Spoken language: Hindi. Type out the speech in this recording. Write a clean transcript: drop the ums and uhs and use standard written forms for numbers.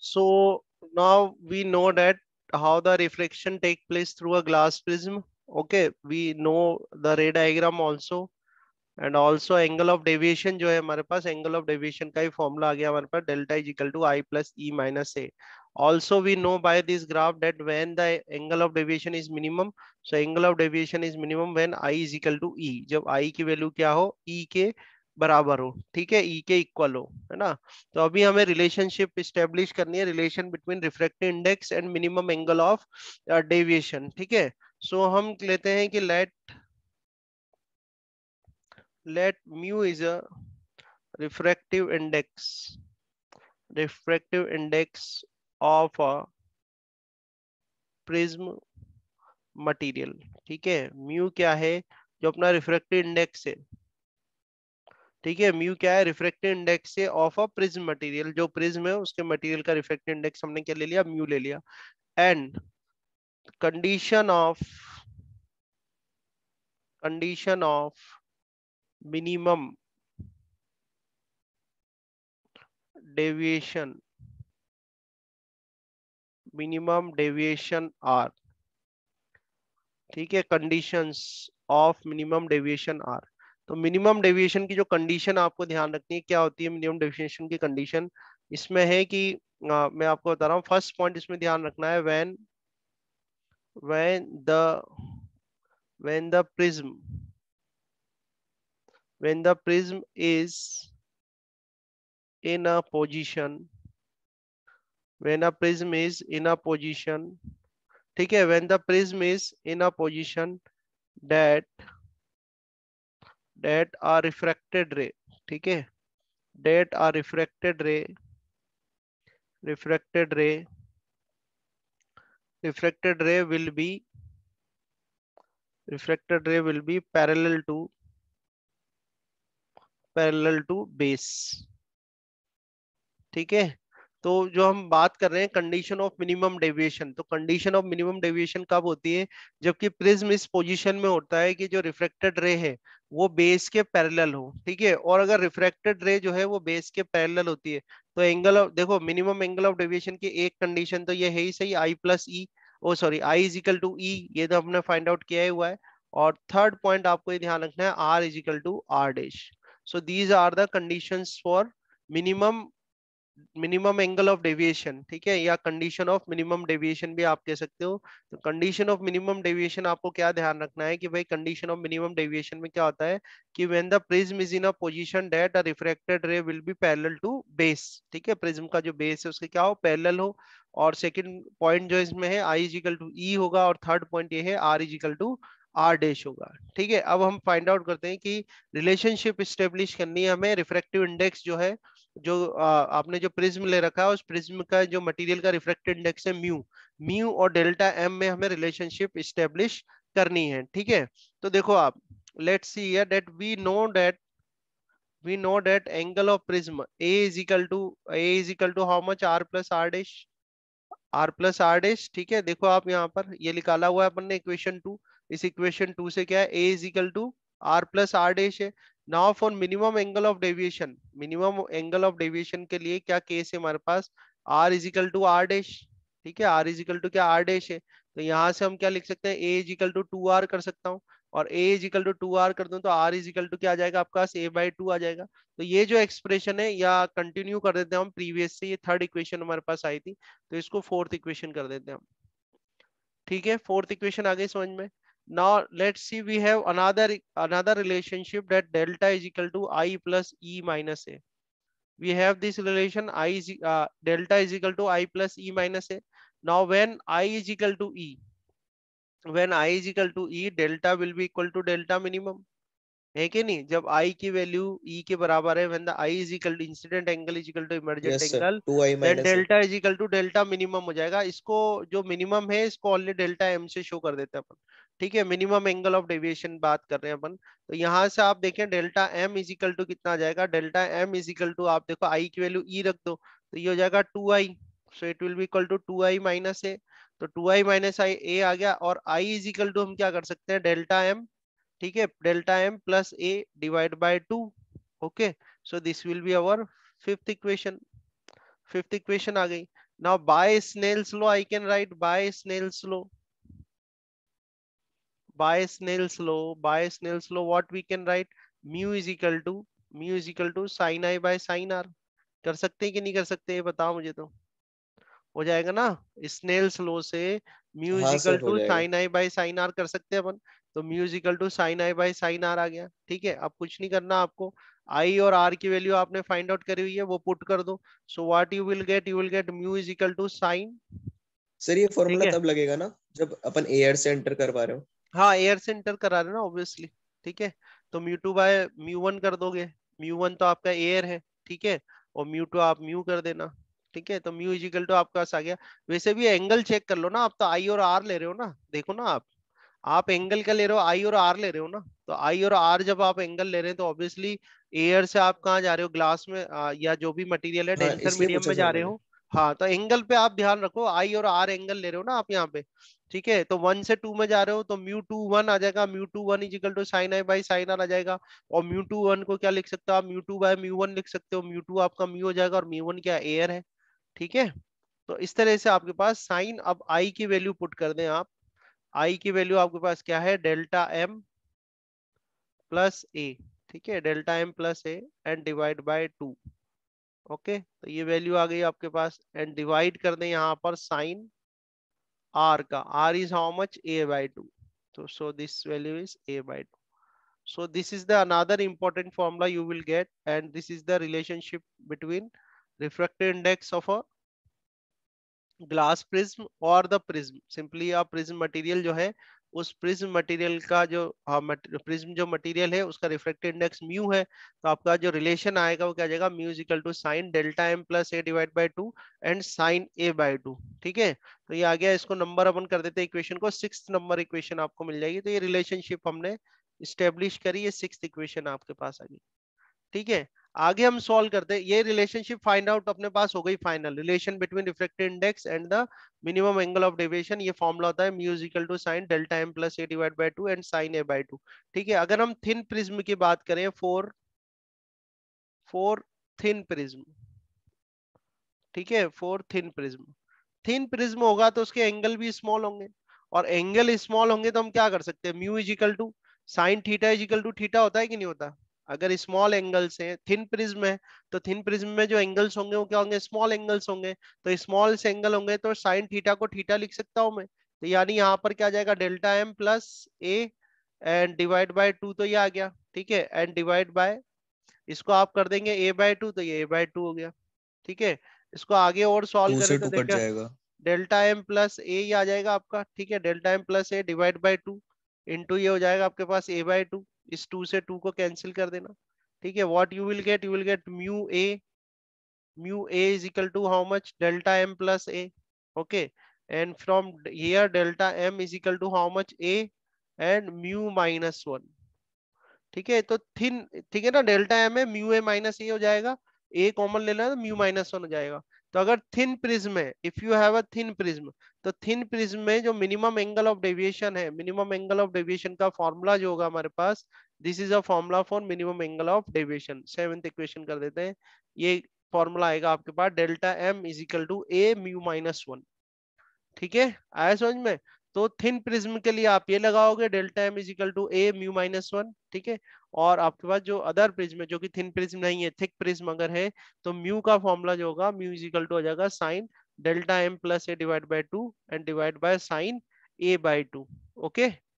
So now we know that how the reflection take place through a glass prism. Okay, we know the ray diagram also, and also angle of deviation जो है हमारे पास, एंगल ऑफ डेविएशन का ही फॉर्मूला आ गया हमारे पास, delta is equal to I plus E minus A. Also we know by this graph that when the angle of deviation is minimum, so angle of deviation is minimum when I is equal to E, जब आई की वैल्यू क्या हो, ई के बराबर हो. ठीक है, ई के इक्वल हो, है ना. तो अभी हमें रिलेशनशिप स्टेब्लिश करनी है, relation between refractive index and minimum angle of deviation. ठीक है, सो हम लेते हैं कि let mu is a refractive index, refractive index of a prism material. ठीक है, mu क्या है, जो अपना रिफ्रैक्टिव इंडेक्स है. ठीक है, म्यू क्या है, रिफ्रैक्टिव इंडेक्स है ऑफ अ प्रिज्म मटेरियल, जो प्रिज्म है उसके मटेरियल का रिफ्रैक्टिव इंडेक्स हमने क्या ले लिया, म्यू ले लिया. And condition of minimum deviation, are. ठीक है, conditions of minimum deviation are. तो मिनिमम डेविएशन की जो कंडीशन आपको ध्यान रखनी है, क्या होती है मिनिमम डेविएशन की कंडीशन, इसमें है कि मैं आपको बता रहा हूँ. फर्स्ट पॉइंट इसमें ध्यान रखना है, when the when the prism is in a position, when a prism is in a position. ठीक है, when the prism is in a position that are refracted ray. ठीक है, that are refracted ray refracted ray refracted ray will be parallel to base. ठीक है, तो जो हम बात कर रहे हैं कंडीशन ऑफ मिनिमम डेविएशन, तो कंडीशन ऑफ मिनिमम डेविएशन कब होती है, जबकि प्रिज्म इस पोजीशन में होता है कि जो रिफ्रैक्टेड रे है वो बेस के पैरेलल हो. ठीक है, और अगर रिफ्रैक्टेड रे जो है वो बेस के पैरेलल होती है, तो एंगल ऑफ, देखो मिनिमम एंगल ऑफ डेविएशन की एक कंडीशन तो ये है ही सही, I plus E, oh sorry I is equal to E, ये तो हमने फाइंड आउट किया ही हुआ है. और थर्ड पॉइंट आपको ये ध्यान रखना है, R is equal to R dash. So these are the conditions for minimum angle of deviation. ठीक है, या कंडीशन ऑफ मिनिमम डेविएशन भी आप कह सकते हो. तो कंडीशन ऑफ मिनिमम डेविएशन आपको क्या ध्यान रखना है कि भाई कंडीशन ऑफ मिनिमम डेविएशन में क्या होता है कि when the prism is in a position that a refracted ray will be parallel to base. ठीक है, प्रिज्म का जो बेस है उसके क्या हो, पैरेलल हो. और सेकंड पॉइंट जो इसमें है, आई इजिकल टू ई होगा, और थर्ड पॉइंट ये है R is equal to R dash होगा. ठीक है, अब हम फाइंड आउट करते हैं कि रिलेशनशिप स्टेब्लिश करनी है हमें, रिफ्रैक्टिव इंडेक्स जो है, जो आपने जो प्रिज्म ले रखा है उस प्रिज्म का जो मटेरियल का रिफ्रैक्टिव इंडेक्स है म्यू, और डेल्टा एम में हमें रिलेशनशिप स्टेब्लिश करनी है. ठीक है, तो देखो आप, let's see here that we know that angle of prism A is equal to how much, R plus R dash, R plus R dash. ठीक है, देखो आप यहाँ पर ये निकाला हुआ है अपन ने इक्वेशन 2, इस इक्वेशन 2 से क्या है, A is equal to R plus R dash है. Now for minimum angle of deviation, minimum angle of deviation के लिए क्या केस है हमारे पास, R is equal to R dash. ठीक है, आर इज इक्वल टू क्या, आर डैश है. तो यहाँ से हम क्या लिख सकते हैं, ए इज इक्वल टू 2r कर सकता हूँ, और ए इज इक्वल टू 2r कर दूं तो आर इज इक्वल टू क्या आ जाएगा आपका, a/2 आ जाएगा. तो ये जो एक्सप्रेशन है, या कंटिन्यू कर देते हैं हम प्रीवियस से, ये थर्ड इक्वेशन हमारे पास आई थी, तो इसको फोर्थ इक्वेशन कर देते हैं हम. ठीक है, फोर्थ इक्वेशन आ गई समझ में. Now let's see, we have another relationship that delta is equal to I plus E minus A. we have this relation delta is equal to I plus e minus a. Now when I is equal to e, delta will be equal to delta minimum, है कि नहीं. जब I की वैल्यू E के बराबर है, when the I is equal to incident angle is equal to emergent yes sir, angle, 2i then minus A. delta is equal to delta minimum हो जाएगा. इसको जो मिनिमम है इसको ऑनली डेल्टा m से शो कर देते हैं अपन. ठीक है, मिनिमम एंगल ऑफ डेविएशन बात कर रहे हैं अपन. तो यहाँ से आप देखें delta m is equal to कितना आ जाएगा, delta m is equal to, आप देखो I की वैल्यू E रख दो तो ये हो जाएगा 2i, so it will be equal to 2i minus A. तो 2i माइनस आई ए आ गया, और I इज इक्वल टू हम क्या कर सकते हैं, डेल्टा m. ठीक है, delta M plus A divide by 2. Okay, so this will be our fifth equation. Fifth equation आ गई. Now by Snell's law I can write by Snell's law. By Snell's law, what we can write? Mu is equal to sin I by sin R. कर सकते हैं कि नहीं कर सकते, ये बताओ मुझे तो। हो जाएगा ना, स्नेल्स लॉ से म्यू इज हाँ इक्वल सर, हो टू जाएगा। Sine I by sine R कर सकते हैं अपन। तो mu is equal to sine I by sine R आ गया। ठीक है, अब कुछ नहीं करना आपको, आई और आर की वैल्यू आपने फाइंड आउट करी हुई है, वो पुट कर दो। So what you will get mu is equal to sine. Sir ये ठीक फॉर्मूला है, तब लगेगा ना जब अपन एयर से एंटर करवा रहे हो? हाँ एयर से एंटर करा रहे ना ऑब्वियसली। ठीक है, तो mu two by mu one कर दोगे। म्यू वन तो आपका एयर है, ठीक है, और म्यू टू आप म्यू कर देना। ठीक है, तो म्यू इजिकल टू आपका पास आ गया। वैसे भी एंगल चेक कर लो ना, आप तो आई और आर ले रहे हो ना, देखो ना आप एंगल का ले रहे हो, आई और आर ले रहे हो ना। तो आई और आर जब आप एंगल ले रहे हैं तो ऑब्वियसली एयर से आप कहाँ जा रहे हो, ग्लास में या जो भी मटेरियल है हाँ, डेंसर इसलिए मीडियम पूछा में जा सर रहे मैंने। हो। हाँ, तो एंगल पे आप ध्यान रखो, आई और आर एंगल ले रहे हो ना आप यहाँ पे। ठीक है, तो वन से टू में जा रहे हो तो म्यू टू वन आ जाएगा, mu two one is equal to sine I by sine R आ जाएगा। और म्यू टू वन को क्या लिख सकते हो आप, mu two by mu one लिख सकते हो। म्यू टू आपका म्यू हो जाएगा और म्यू वन क्या एयर है। ठीक है, तो इस तरह से आपके पास साइन, अब आई की वैल्यू पुट कर दें आप। आई की वैल्यू आपके पास क्या है, डेल्टा एम प्लस ए। ठीक है, delta M plus A and divide by two. Okay, तो ये वैल्यू आ गई आपके पास, एंड डिवाइड कर दें यहाँ पर साइन आर का। R is how much, A by two. तो so this value is A by two. So this is the another important formula you will get, and this is the relationship between refractive index of a glass prism और द प्रिज्म। सिंपली आप प्रिज्म मटेरियल जो है, उस प्रिज्म मटेरियल का जो प्रिज्म जो मटेरियल है उसका रिफ्रैक्टिव इंडेक्स म्यू है, तो आपका जो रिलेशन आएगा वो क्या आ जाएगा, mu is equal to sine delta M plus A divide by two and sine A by two. ठीक है, तो ये आ गया, इसको नंबर अपन कर देते हैं इक्वेशन को, 6th नंबर इक्वेशन आपको मिल जाएगी। तो ये रिलेशनशिप हमने स्टेब्लिश करी, ये 6th इक्वेशन आपके पास आ गई। ठीक है, आगे हम सॉल्व करते हैं। ये रिलेशनशिप फाइंड आउट अपने पास हो गई final, relation between refractive index and the minimum angle of deviation. ये फॉर्मूला होता है mu is equal to sine delta M plus A divide by two and sine A by two. ठीक है, अगर हम थिन प्रिज्म की बात करें, फोर थिन प्रिज्म, ठीक है, for thin prism, thin prism होगा तो उसके एंगल भी स्मॉल होंगे, और एंगल स्मॉल होंगे तो हम क्या कर सकते हैं, mu is equal to sine theta is equal to theta होता है कि नहीं होता। अगर स्मॉल एंगल्स हैं, थिन प्रिज्म है, तो थिन प्रिज्म में जो एंगल्स होंगे वो क्या होंगे, स्मॉल एंगल्स होंगे। तो स्मॉल से एंगल होंगे तो साइन थीटा को थीटा लिख सकता हूं मैं। तो यानी यहाँ पर क्या आ जाएगा, delta M plus A and divide by two, तो ये आ गया। ठीक है, एंड डिवाइड बाय, इसको आप कर देंगे ए बाय टू, तो ये ए बाय टू हो गया। ठीक है, इसको आगे और सॉल्व टू करें से तो टू कट देखिए, जाएगा। डेल्टा एम प्लस ए ही आ जाएगा आपका। ठीक है, delta M plus A divide by two into ये हो जाएगा आपके पास ए बाय टू। इस टू से टू को कैंसिल कर देना। ठीक है, what you will get mu A is equal to how much, delta M plus A. Okay, and from here delta M is equal to how much, A and mu minus one. ठीक है, तो थिन, ठीक है ना, डेल्टा एम है, म्यू ए माइनस ए हो जाएगा, ए कॉमन लेना है तो म्यू माइनस वन हो जाएगा। तो अगर थिन प्रिज्म है, if you have a thin prism, तो थिन प्रिज्म में जो मिनिमम एंगल ऑफ डेविएशन है, मिनिमम एंगल ऑफ डेविएशन का फॉर्मूला जो होगा हमारे पास, this is a formula for minimum angle of deviation. 7th equation कर देते हैं, ये फॉर्मूला आएगा आपके पास, delta M is equal to A mu minus one. ठीक है, आया समझ में। तो थिन प्रिज्म के लिए आप ये लगाओगे, delta M is equal to A mu minus one. ठीक है, और आपके पास जो अदर प्रिज्म है, जो कि थिन प्रिज्म नहीं है, थिक प्रिज्म अगर है, तो म्यू का फॉर्मूला जो होगा, म्यू इज इक्वल टू हो जाएगा sine delta M plus A divide by two and divide by sine A by two. Okay,